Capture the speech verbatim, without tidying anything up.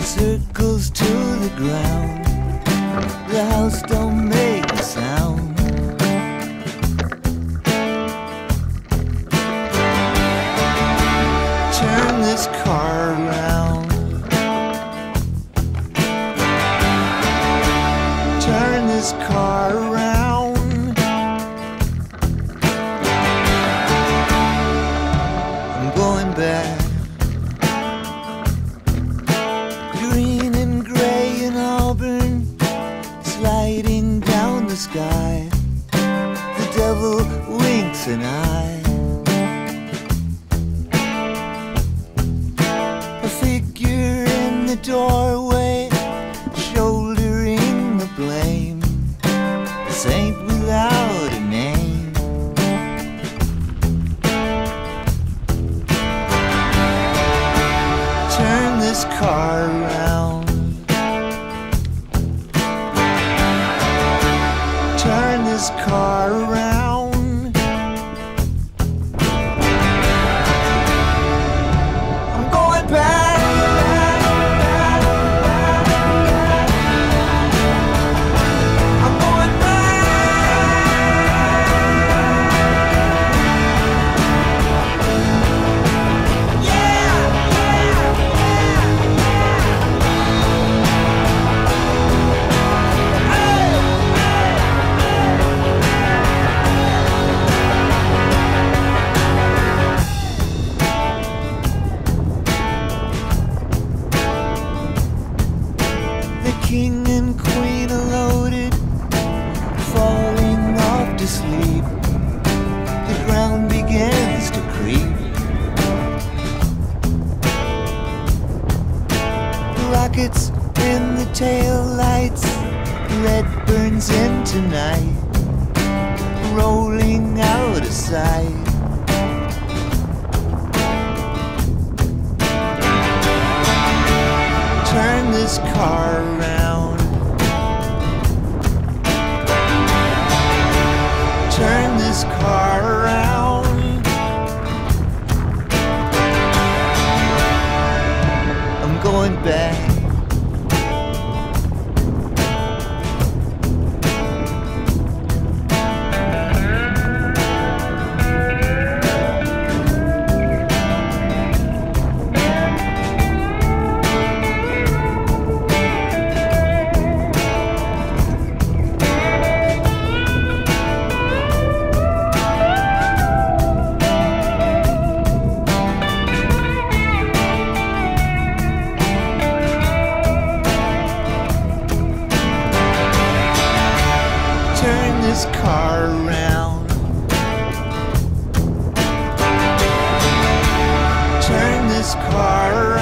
circles to the ground. The house don't make a sound. Turn this car around. Turn this car around. I'm going back. Green and gray and auburn, sliding down the sky. The devil winks an eye. A figure in the doorway, shouldering the blame. A saint without a name. Turn this car around. Turn this car around. I'm going back. I'm going king and queen are loaded, falling off to sleep. The ground begins to creep. Rockets in the tail lights, red burns into night, rolling out of sight. Turn this car around. Turn this car around. I'm going back. Turn this car around. Turn this car around.